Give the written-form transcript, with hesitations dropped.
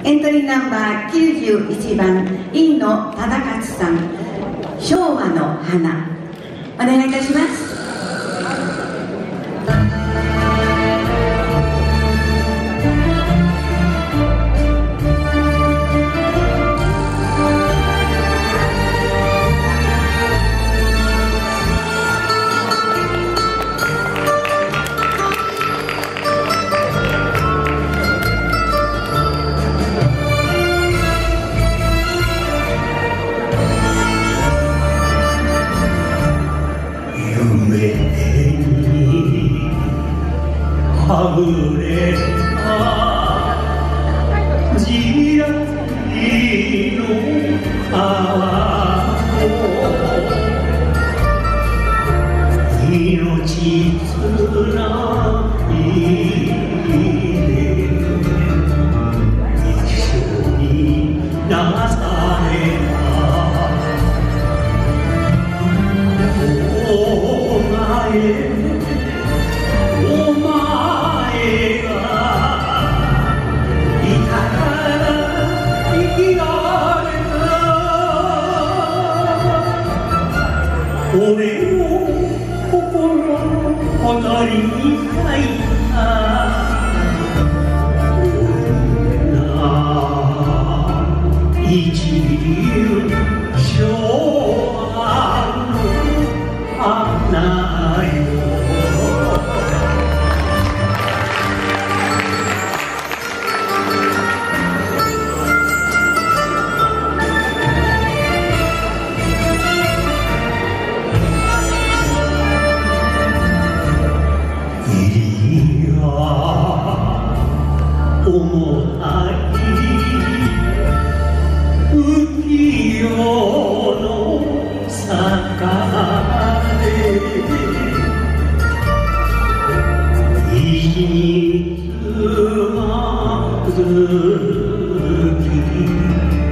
エントリーナンバー91番飯野忠勝さん、昭和の花。お願いいたします。 あふれた地焼きの川を命つないで一緒になされたお前俺の心踊りに書いた一流昭和の花よ。重たい浮世の坂で意地につまずき